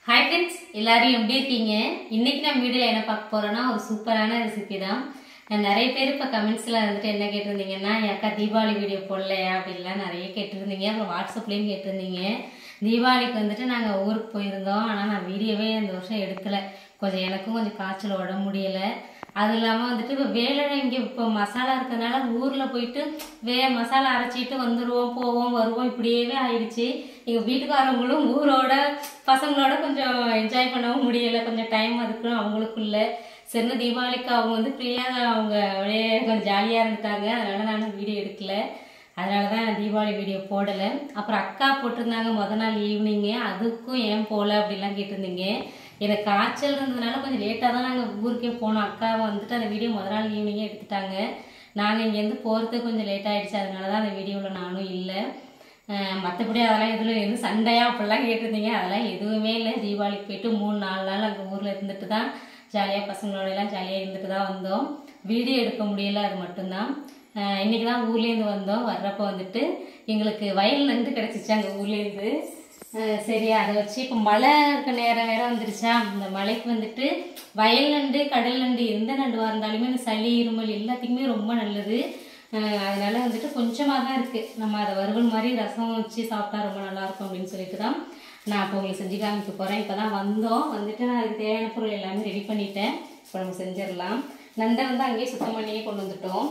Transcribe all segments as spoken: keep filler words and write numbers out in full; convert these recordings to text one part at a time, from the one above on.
Hi friends, எல்லாரும் எப்படி இருக்கீங்க? இன்னைக்கு நான் வீடியோல என்ன பார்க்க போறேன்னா ஒரு சூப்பரான ரெசிபி தான். நிறைய பேர் இப்ப கமெண்ட்ஸ்ல வந்துட்டு என்ன கேட்டிருந்தீங்கன்னா அக்கா தீபாவளி வீடியோ போடலையா அப்படிலாம் நிறைய கேட்டிருந்தீங்க. அப்புறம் வாட்ஸ்அப்லயும் கேட்டிருந்தீங்க. தீபாவளிக்கு வந்துட்டு நாங்க ஊருக்கு போயிருந்தோம். ஆனா நான் வீடியோவே இந்த வருஷம் எடுக்கல. கொஞ்சம் எனக்கும் கொஞ்சம் காய்ச்சல் உடம்பு முடியல. அது இல்லாமல் வந்துட்டு இப்போ வேலை இங்கே இப்போ மசாலா இருக்கிறதுனால ஊரில் போயிட்டு வே மசாலா அரைச்சிட்டு வந்துடுவோம் போவோம் வருவோம் இப்படியே ஆயிடுச்சு. எங்கள் வீட்டுக்காரவங்களும் ஊரோட பசங்களோட கொஞ்சம் என்ஜாய் பண்ணவும் முடியலை. கொஞ்சம் டைம் அதுக்கும் அவங்களுக்குள்ள சின்ன தீபாவளிக்கு அவங்க வந்து ஃப்ரீயாக அவங்க அப்படியே கொஞ்சம் ஜாலியாக இருந்துட்டாங்க. அதனால நான் வீடியோ எடுக்கல. அதனால தான் தீபாவளி வீடியோ போடலை. அப்புறம் அக்கா போட்டிருந்தாங்க மொதல் நாள் ஈவினிங்கு, அதுக்கும் ஏன் போகல அப்படிலாம் கேட்டிருந்தீங்க. எனக்கு காய்ச்சல் இருந்ததுனால கொஞ்சம் லேட்டாக தான் நாங்கள் ஊருக்கே போனோம். அக்கா வந்துட்டு அந்த வீடியோ முதல் நாள் ஈவினிங்கே எடுத்துட்டாங்க. நாங்கள் இங்கேருந்து போகிறதுக்கு கொஞ்சம் லேட் ஆகிடுச்சு. அதனால தான் அந்த வீடியோவில் நானும் இல்லை. மற்றபடி அதெல்லாம் எதுவும் எதுவும் சண்டையாக அப்படிலாம் கேட்டிருந்தீங்க. அதெல்லாம் எதுவுமே இல்லை. தீபாவளிக்கு போயிட்டு மூணு நாலு நாள் அங்கே ஊரில் இருந்துட்டு தான் ஜாலியாக பசங்களோடலாம் ஜாலியாக இருந்துட்டு தான் வந்தோம். வீடியோ எடுக்க முடியலை, அது மட்டும்தான். இன்றைக்கி தான் ஊர்லேருந்து வந்தோம். வர்றப்போ வந்துட்டு எங்களுக்கு வயல் நண்டு கிடச்சிச்சு அங்கே ஊர்லேருந்து. சரி, அதை வச்சு இப்போ மழை இருக்க நேரம் வேற வந்துருச்சா, இந்த மழைக்கு வந்துட்டு வயல் நண்டு கடல் நண்டு எந்த நண்டுவாக இருந்தாலுமே இந்த சளி இருமல் எல்லாத்துக்குமே ரொம்ப நல்லது. அதனால வந்துட்டு கொஞ்சமாக தான் இருக்குது. நம்ம அதை வறுவல் மாதிரி ரசம் வச்சு சாப்பிட்டா ரொம்ப நல்லாயிருக்கும் அப்படின்னு சொல்லிட்டு தான் நான் இப்போ உங்களுக்கு செஞ்சு காமிக்க போகிறேன். இப்போ தான் வந்தோம். வந்துட்டு நான் அதுக்கு தேவையான பொருள் எல்லாமே ரெடி பண்ணிட்டேன். இப்போ நம்ம செஞ்சிடலாம். நண்டை வந்து அங்கேயே சுத்தம் பண்ணியே கொண்டு வந்துட்டோம்.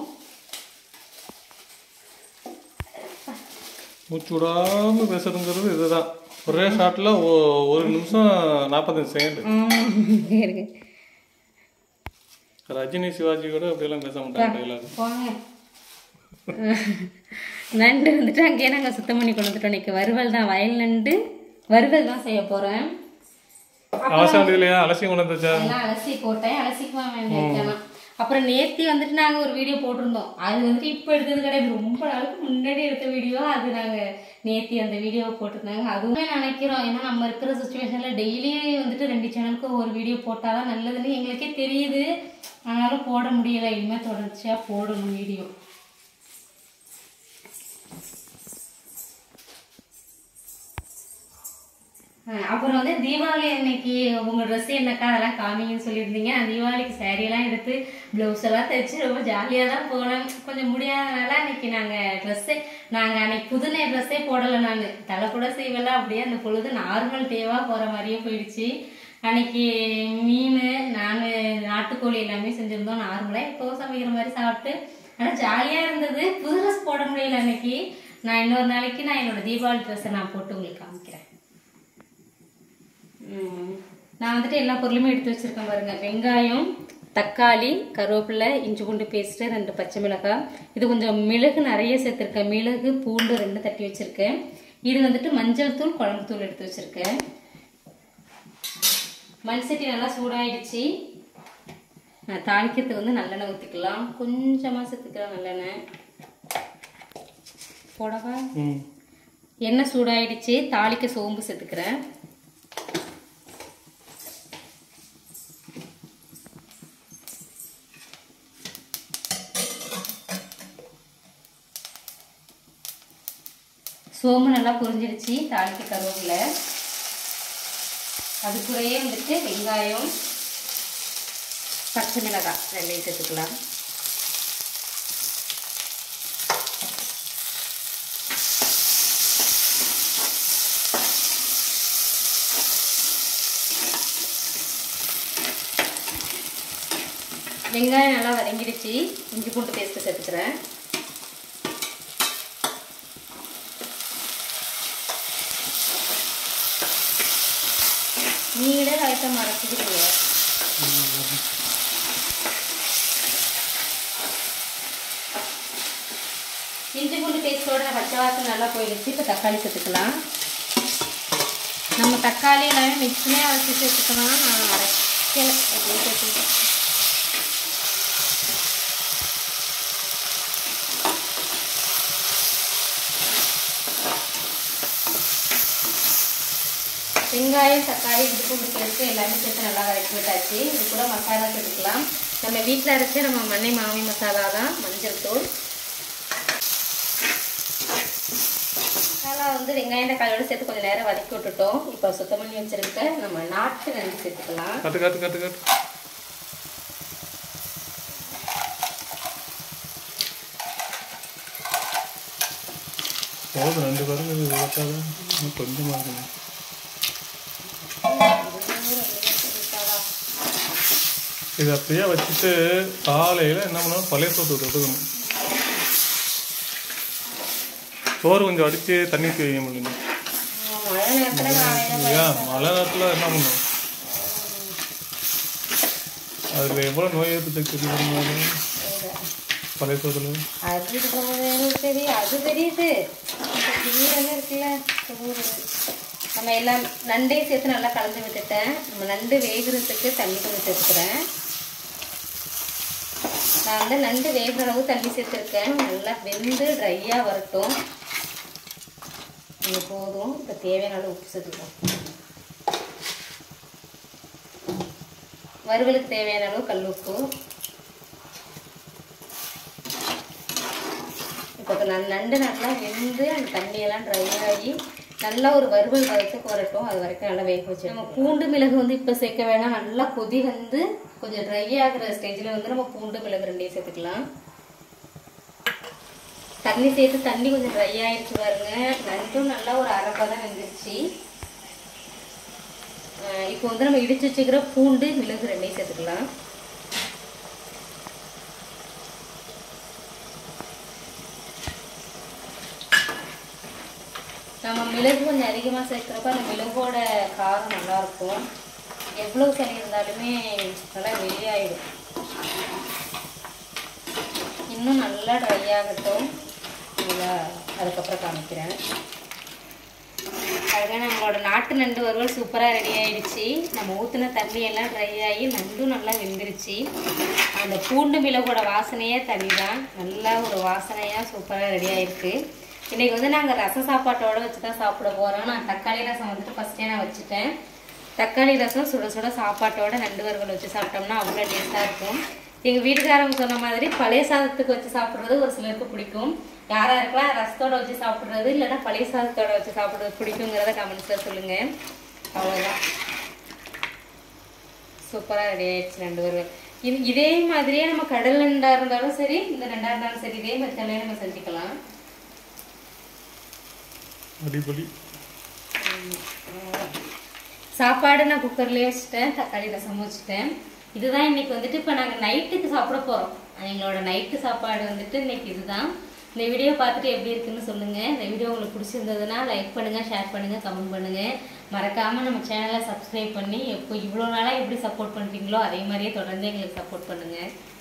மூச்சு விடாமல் பேசுறதுங்கிறது இதுதான். ஒரே ஷாட்டில் ஒரு நிமிஷம் நாற்பத்தஞ்சு செகண்ட். ரஜினி சிவாஜி கூட அப்படியெல்லாம் பேச மாட்டாங்க. நண்டு வந்துட்டு அங்கேயே நாங்கள் சுத்தம் பண்ணி கொண்டு வந்துட்டோம். இன்னைக்கு வறுவல் தான், வயல் நண்டு வறுவல் தான் செய்ய போகிறேன். அவசியம் இல்லையா? அலசி கொண்டு வந்துச்சா? அலசி போட்டேன். அலசிக்குமா வேண்டியதான். அப்புறம் நேத்தி வந்துட்டு நாங்கள் ஒரு வீடியோ போட்டிருந்தோம். அது வந்துட்டு இப்போ எடுத்தது கிடையாது, ரொம்ப நாளுக்கு முன்னாடி எடுத்த வீடியோ. அது நாங்கள் நேத்தி அந்த வீடியோவை போட்டிருந்தாங்க. அதுவுமே நினைக்கிறோம், ஏன்னா நம்ம இருக்கிற சுச்சுவேஷனில் டெய்லி வந்துட்டு ரெண்டு சேனலுக்கும் ஒரு வீடியோ போட்டால் தான் நல்லதுன்னு எங்களுக்கே தெரியுது. ஆனாலும் போட முடியலை. இனிமேல் தொடர்ச்சியாக போடணும் வீடியோ. அப்புறம் வந்து தீபாவளி அன்னைக்கு உங்கள் ட்ரெஸ் என்னக்கா அதெல்லாம் காமிங்கன்னு சொல்லியிருந்தீங்க. நான் தீபாவளிக்கு சேரீயெல்லாம் எடுத்து ப்ளவுஸ் எல்லாம் தைச்சு ரொம்ப ஜாலியாக தான் போனேன். கொஞ்சம் முடியாதனால அன்னைக்கு நாங்கள் ட்ரெஸ்ஸே நாங்கள் அன்னைக்கு புதுநே ட்ரெஸ்ஸே போடலை. நான் தலை கூட செய்வெல்லாம் அப்படியே அந்த பொழுது நார்மல் டேவாக போகிற மாதிரியே போயிடுச்சு. அன்னைக்கு மீன் நான் நாட்டுக்கோழி எல்லாமே செஞ்சுருந்தோம் நார்மலாக இப்போ சமைக்கிற மாதிரி சாப்பிட்டு. ஆனால் ஜாலியாக இருந்தது. புது ட்ரெஸ் போட முடியல அன்னைக்கு. நான் இன்னொரு நாளைக்கு நான் என்னோடய தீபாவளி ட்ரெஸ்ஸை நான் போட்டு உங்களுக்கு காமிக்கிறேன். நான் வந்துட்டு எல்லா பொருளுமே எடுத்து வச்சிருக்கேன் பாருங்க. வெங்காயம், தக்காளி, கருவேப்பிலை, இஞ்சி பூண்டு பேஸ்ட்டு, ரெண்டு பச்சை மிளகாய். இது கொஞ்சம் மிளகு நிறைய சேர்த்துருக்கேன். மிளகு பூண்டு ரெண்டு தட்டி வச்சிருக்கேன். இது வந்துட்டு மஞ்சள் தூள், குழம்பு தூள் எடுத்து வச்சிருக்கேன். மண் சட்டி நல்லா சூடாயிடுச்சு. தாளிக்கிறதுக்கு வந்து நல்லெண்ணெய் ஊற்றிக்கலாம். கொஞ்சமாக சேர்த்துக்கலாம் நல்லெண்ணெய். போடவா? எண்ணெய் சூடாயிடுச்சு. தாளிக்க சோம்பு சேர்த்துக்கிறேன். சோம்பு நல்லா பொரிஞ்சிடுச்சு. தாளிக்க கருவேப்பிலை. அதுக்குறையே வந்துட்டு வெங்காயம், பச்சை மிளகாய் ரெண்டையும் சேர்த்துக்கலாம். வெங்காயம் நல்லா வதங்கிடுச்சு. இஞ்சி பூண்டு பேஸ்ட்டு சேர்த்துக்கிறேன். நீங்களே லைட்டாக மறைச்சிக்கிறீங்க. இஞ்சி பூண்டு பேஸ்ட்டோட பச்சை வாசம் நல்லா போயிடுச்சு. இப்போ தக்காளி சேர்த்துக்கலாம். நம்ம தக்காளி எல்லாமே மிக்ஸிலே அரைச்சி சேர்த்துக்கலாம். நான் அரைக்கல அப்படியே சேர்த்துக்கிட்டேன். வெங்காயம், தக்காளி, இஞ்சி பூண்டு பேஸ்ட்டு எல்லாமே சேர்த்து நல்லா வதக்கி விட்டாச்சு. இது கூட மசாலா சேர்த்துக்கலாம். நம்ம வீட்டில் அரைச்சி நம்ம மண்ணை மாமி மசாலா தான். மஞ்சள் தூள், மசாலா வந்து வெங்காயம் தக்காளியோட சேர்த்து கொஞ்சம் நேரம் வதக்கி விட்டுட்டோம். இப்போ சுத்தம் பண்ணி வச்சிருக்க நம்ம நாட்டு நண்டு சேர்த்துக்கலாம். கட்டு கட்டு கட்டு கட்டு போதும். ரெண்டு பேரும் இது விளக்காத கொஞ்சமாக இருக்கணும். இதை அப்படியே வச்சுட்டு காலையில் என்ன பண்ணணும், பழைய சோத்து தொட்டுக்கணும். சோறு கொஞ்சம் அடித்து தண்ணி ஊற்றி வைக்க முடியும். ஏன் மழை நேரத்தில் என்ன பண்ணும், அதில் எவ்வளோ நோய் எதிர்ப்பு சக்தி பண்ணுவாங்க பழைய சோத்துல. அது சரி, அது தெரியுது. இருக்குல்ல நம்ம எல்லாம் நண்டையும் சேர்த்து நல்லா கலந்து விட்டுட்டேன். நம்ம நண்டு வேகிறதுக்கு தண்ணி கொஞ்சம் சேர்த்துக்கிறேன். நான் வந்து நண்டு வேகிற அளவு தண்ணி சேர்த்துருக்கேன். நல்லா வெந்து ட்ரையாக வரட்டும். இது போதும். இப்போ தேவையான அளவு உப்பு சேர்த்துக்கலாம். வறுவலுக்கு தேவையான அளவு கல் உப்பு. இப்போ நண்டு நல்லா வெந்து அந்த தண்ணியெல்லாம் ட்ரை ஆகி நல்லா ஒரு வறுவல் வரைக்கும் வரட்டும். அது வரைக்கும் நல்லா வேக வச்சு நம்ம பூண்டு மிளகு வந்து இப்போ சேர்க்க வேணாம். நல்லா கொதி வந்து கொஞ்சம் ட்ரை ஆகிற ஸ்டேஜில் வந்து நம்ம பூண்டு மிளகு ரெண்டையும் சேர்த்துக்கலாம். தண்ணி சேர்த்து தண்ணி கொஞ்சம் ட்ரை ஆகிடுச்சு பாருங்க. நண்டும் நல்லா ஒரு அரைப்பதான் வெந்துருச்சு. இப்போ வந்து நம்ம இடிச்சு வச்சுக்கிற பூண்டு மிளகு ரெண்டையும் சேர்த்துக்கலாம். நம்ம மிளகு கொஞ்சம் அதிகமாக சேர்க்குறப்ப அந்த மிளகோட காரம் நல்லாயிருக்கும். எவ்வளோ சளி இருந்தாலுமே நல்லா வெளியாகிடும். இன்னும் நல்லா ட்ரை ஆகட்டும். நல்லா அதுக்கப்புறம் காமிக்கிறேன். அதுக்காக நம்மளோட நாட்டு நண்டு வறுவல் சூப்பராக ரெடி ஆகிடுச்சு. நம்ம ஊற்றின தண்ணியெல்லாம் ட்ரை ஆகி நண்டும் நல்லா வெந்துருச்சு. அந்த பூண்டு மிளகோட வாசனையே தனி தான். நல்லா ஒரு வாசனையாக சூப்பராக ரெடி ஆகிருக்கு. இன்றைக்கி வந்து நாங்கள் ரசம் சாப்பாட்டோடு வச்சு தான் சாப்பிட போகிறோம். நான் தக்காளி ரசம் வந்துட்டு ஃபஸ்ட்டே நான் வச்சுட்டேன். தக்காளி ரசம் சுட சுட சாப்பாட்டோட நண்டு வறுவல் வச்சு சாப்பிட்டோம்னா அவ்வளோ டேஸ்ட்டாக இருக்கும். எங்கள் வீட்டுக்காரங்க சொன்ன மாதிரி பழைய சாதத்துக்கு வச்சு சாப்பிட்றது ஒரு சிலருக்கு பிடிக்கும். யாராக இருக்கலாம் ரசத்தோடு வச்சு சாப்பிட்றது இல்லைன்னா பழைய சாதத்தோடு வச்சு சாப்பிட்றது பிடிக்குங்கிறத கமெண்ட்ஸில் சொல்லுங்கள். அவ்வளோதான். சூப்பராக ரெடி ஆகிடுச்சு நண்டு வறுவல். இது இதே மாதிரியே நம்ம கடல் நண்டாக இருந்தாலும் சரி, இந்த நண்டாக இருந்தாலும் சரி, இதே மெத்தட்லேயே நம்ம செஞ்சுக்கலாம். அடிப்படி சாப்பாடு நான் குக்கர்லேயே வச்சுட்டேன். தக்காளி ரசம் வச்சுட்டேன். இதுதான் இன்னைக்கு வந்துட்டு இப்போ நாங்கள் நைட்டுக்கு சாப்பிட போகிறோம். எங்களோட நைட்டு சாப்பாடு வந்துட்டு இன்னைக்கு இதுதான். இந்த வீடியோ பார்த்துட்டு எப்படி இருக்குன்னு சொல்லுங்கள். இந்த வீடியோ உங்களுக்கு பிடிச்சிருந்ததுன்னா லைக் பண்ணுங்கள், ஷேர் பண்ணுங்கள், கமெண்ட் பண்ணுங்கள். மறக்காமல் நம்ம சேனலை சப்ஸ்கிரைப் பண்ணி எப்போ இவ்வளோ நாளாக எப்படி சப்போர்ட் பண்ணுறீங்களோ அதே மாதிரியே தொடர்ந்து எங்களுக்கு சப்போர்ட் பண்ணுங்கள்.